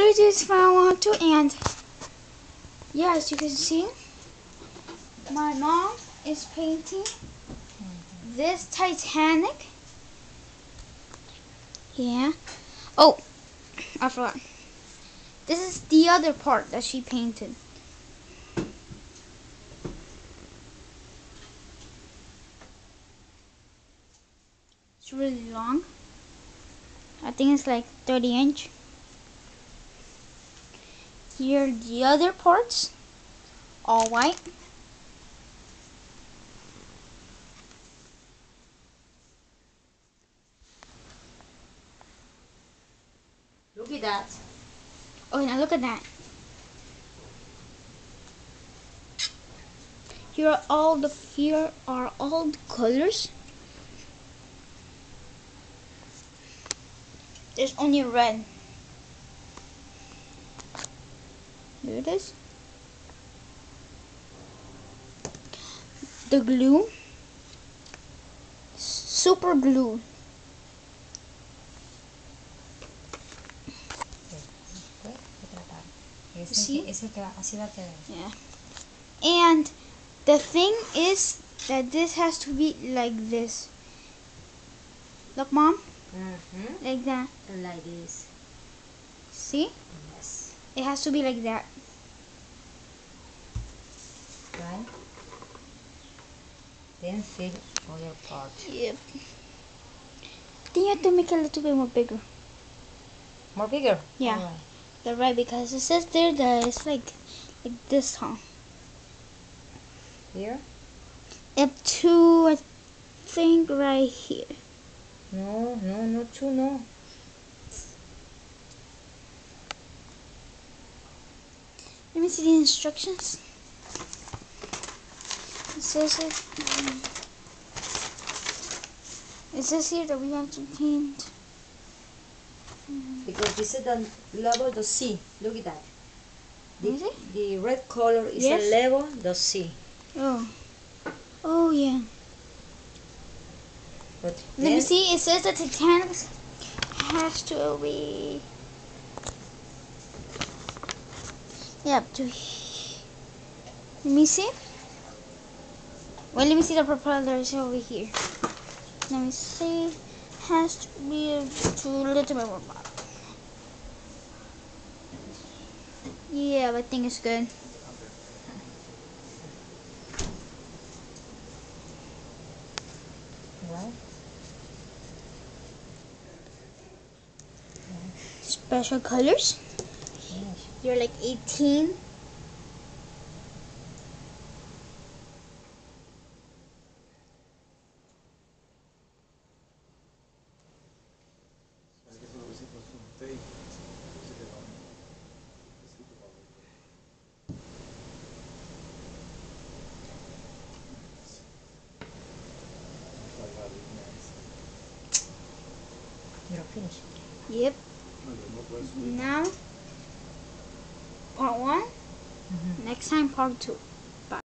I just found out too, and yeah, as you can see, my mom is painting this Titanic. Yeah. Oh, I forgot. This is the other part that she painted. It's really long. I think it's like 30-inch. Here are the other parts, all white. Look at that. Oh, now look at that. Here are all the colors. There's only red. There it is. The glue. Super glue. See? Yeah. And the thing is that this has to be like this. Look, Mom. Like that. And like this. See? Yes. It has to be like that. Right? Then fill other part. Yep. Then you have to make it a little bit more bigger. More bigger? Yeah. All right. You're right, because it says there that it's like this, huh? Here? Up to, I think, right here. No, not two, no. Let me see the instructions. It says it says here that we have to paint. Because this is the level the C. Look at that. Is it? The red color is Yes. the level the C. Oh. Oh, yeah. But Let me see. It says the Titanic has to be. Yep. Let me see. Well, let me see the propellers over here. Let me see. Has to be to a little bit more bottom. Yeah, I think it's good. Right. Special colors. Yes. You're like 18. You're finished. Yep. Now, part 1. Next time, part 2.